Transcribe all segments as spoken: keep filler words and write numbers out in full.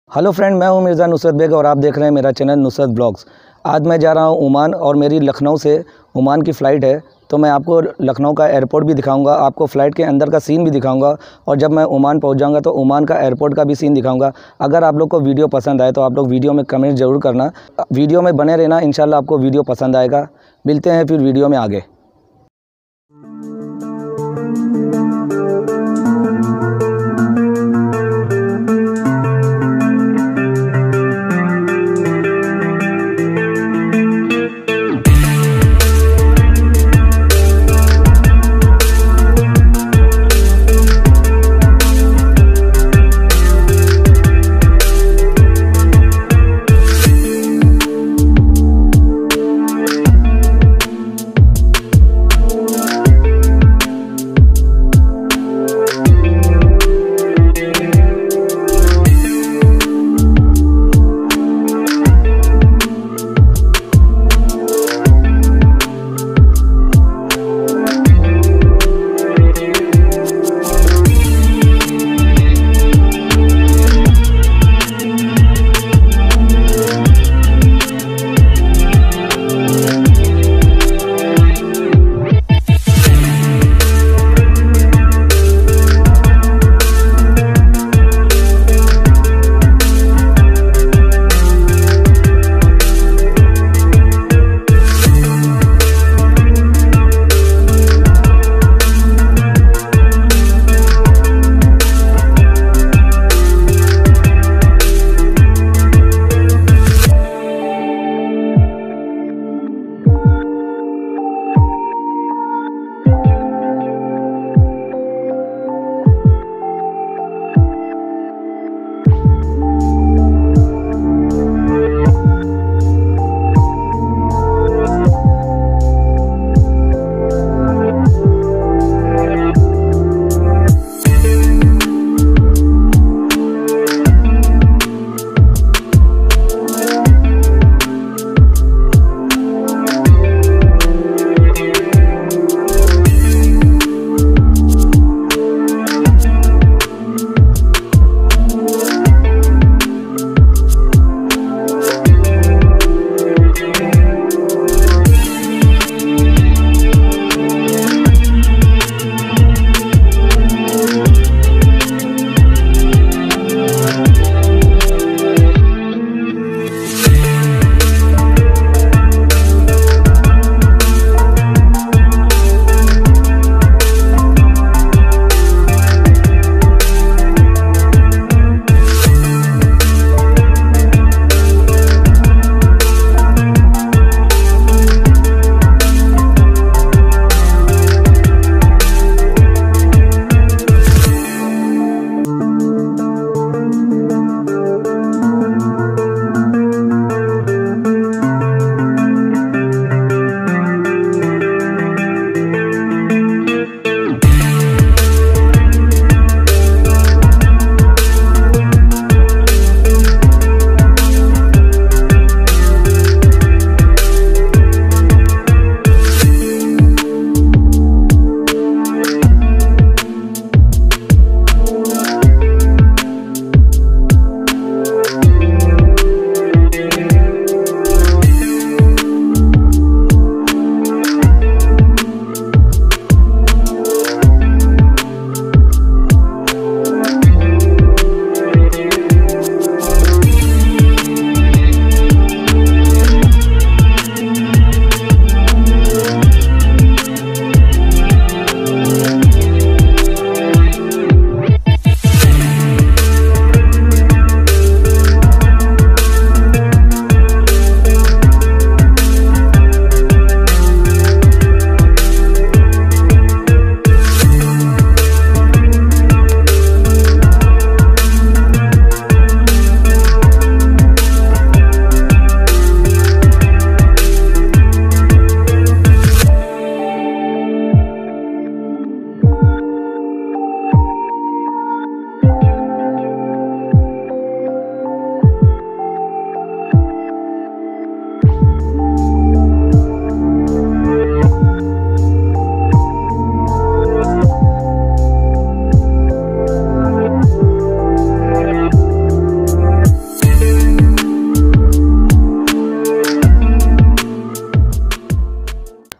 Hello friend, मैं हूं Mirza Nusrat bag और आप देख रहे हैं मेरा चैनल नुसरत ब्लॉग्स। आज मैं जा रहा हूं ओमान और मेरी लखनऊ से ओमान की फ़्लाइट है, तो मैं आपको लखनऊ का एयरपोर्ट भी दिखाऊंगा, आपको फ़्लाइट के अंदर का सीन भी दिखाऊंगा और जब मैं ओमान पहुंच जाऊंगा तो ओमान का एयरपोर्ट का भी सीन दिखाऊंगा। अगर आप लोग को वीडियो पसंद आए तो आप लोग वीडियो में कमेंट ज़रूर करना, वीडियो में बने रहना, इंशाल्लाह आपको वीडियो पसंद आएगा। मिलते हैं फिर वीडियो में आगे।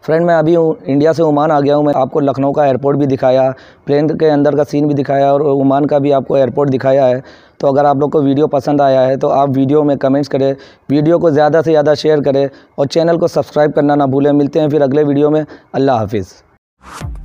फ्रेंड मैं अभी इंडिया से ओमान आ गया हूँ। मैं आपको लखनऊ का एयरपोर्ट भी दिखाया, प्लेन के अंदर का सीन भी दिखाया और ओमान का भी आपको एयरपोर्ट दिखाया है। तो अगर आप लोग को वीडियो पसंद आया है तो आप वीडियो में कमेंट्स करें, वीडियो को ज़्यादा से ज़्यादा शेयर करें और चैनल को सब्सक्राइब करना ना भूलें। मिलते हैं फिर अगले वीडियो में। अल्लाह हाफिज़।